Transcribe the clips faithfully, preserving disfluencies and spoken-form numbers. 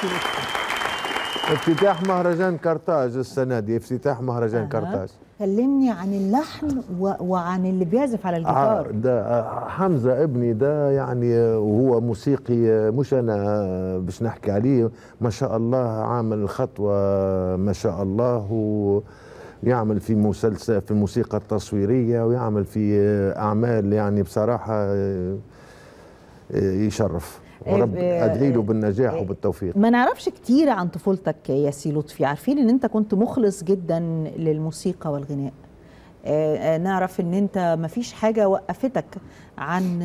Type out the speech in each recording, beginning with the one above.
ياسي لطفي؟ افتتاح مهرجان قرطاج السنه دي، افتتاح مهرجان أه. قرطاج. كلمني عن اللحن و... وعن اللي بيعزف على الجيتار. آه ده حمزه ابني ده يعني، وهو موسيقي مش انا باش نحكي عليه، ما شاء الله عامل الخطوه ما شاء الله، ويعمل في مسلسل في الموسيقى التصويريه، ويعمل في اعمال يعني بصراحه يشرف، ورب ادعي له بالنجاح وبالتوفيق. ما نعرفش كتير عن طفولتك يا ياسي لطفي، عارفين ان انت كنت مخلص جدا للموسيقى والغناء، نعرف ان انت ما فيش حاجه وقفتك عن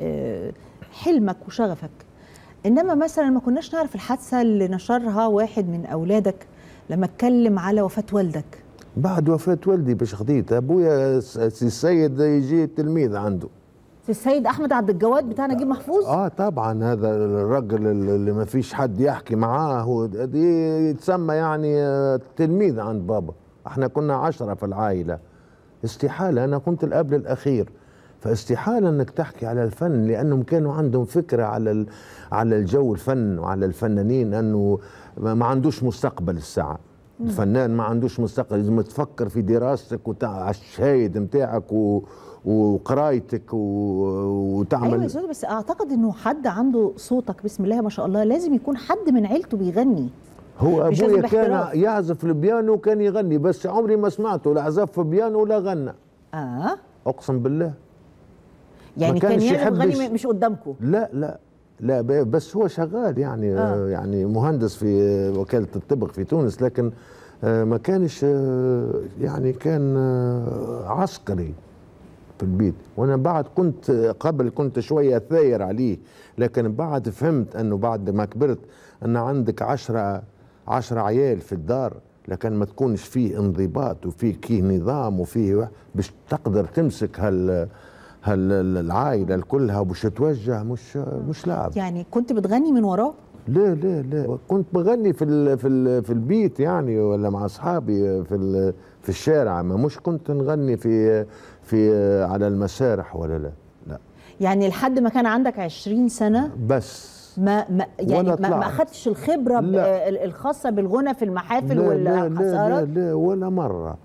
حلمك وشغفك، انما مثلا ما كناش نعرف الحادثه اللي نشرها واحد من اولادك لما اتكلم على وفاه والدك. بعد وفاه والدي باش خديت ابويا سي السيد يجي تلميذ عنده، السيد احمد عبد الجواد بتاع نجيب محفوظ. اه طبعا، هذا الرجل اللي ما فيش حد يحكي معاه، هو دي يتسمى يعني تلميذ عند بابا. احنا كنا عشرة في العائله، استحاله، انا كنت الاب الاخير، فاستحاله انك تحكي على الفن، لانهم كانوا عندهم فكره على على الجو الفن وعلى الفنانين، انه ما عندوش مستقبل الساعه. الفنان ما عندوش مستقبل، لازم تفكر في دراستك وتاع الشهايد نتاعك و وقرايتك وتعمل. ايوه بس اعتقد انه حد عنده صوتك بسم الله ما شاء الله لازم يكون حد من عيلته بيغني. هو ابويا كان يعزف البيانو وكان يغني، بس عمري ما سمعته لا عزف بيانو ولا غنى. اه اقسم بالله. يعني كان يعزف يغني مش قدامكم؟ لا لا لا، بس هو شغال يعني آه. يعني مهندس في وكالة الطبق في تونس، لكن ما كانش يعني، كان عسكري في البيت. وانا بعد كنت قبل كنت شويه ثاير عليه، لكن بعد فهمت انه بعد ما كبرت ان عندك عشرة عشرة عيال في الدار، لكن ما تكونش فيه انضباط وفيه كيه نظام وفيه باش تقدر تمسك هال هالعائله كلها وباش توجه، مش مش لعب. يعني كنت بتغني من وراه؟ لا لا لا، كنت بغني في ال في ال في البيت يعني، ولا مع اصحابي في في الشارع، ما مش كنت نغني في في على المسارح ولا لا لا. يعني لحد ما كان عندك عشرين سنة بس ما, ما يعني ما, ما اخدتش الخبرة الخاصة بالغنى في المحافل والحصارات؟ لا لا لا ولا مرة.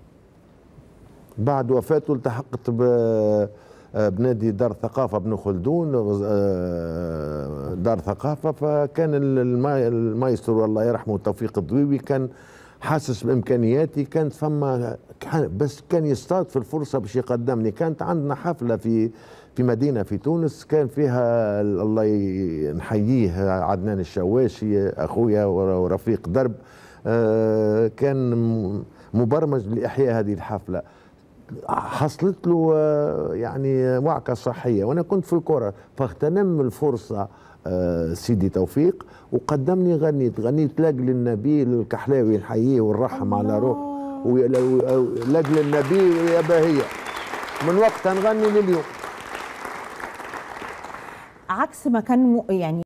بعد وفاته التحقت ب بنادي دار ثقافة ابن خلدون، دار ثقافة، فكان المايسترو الله يرحمه توفيق الضويبي كان حاسس بامكانياتي، كانت فما بس كان يصطاد في الفرصه باش يقدمني. كانت عندنا حفله في في مدينه في تونس، كان فيها الله نحييه عدنان الشواشي اخويا ورفيق درب، كان مبرمج لاحياء هذه الحفله. حصلت له يعني وعكه صحيه، وانا كنت في الكره، فاغتنم الفرصه سيدي توفيق وقدمني، غنيت غنيت لاجل النبي الكحلاوي نحييه ونرحم على روح، ولاجل النبي يا باهيه، من وقتها نغني لليوم. عكس ما كان يعني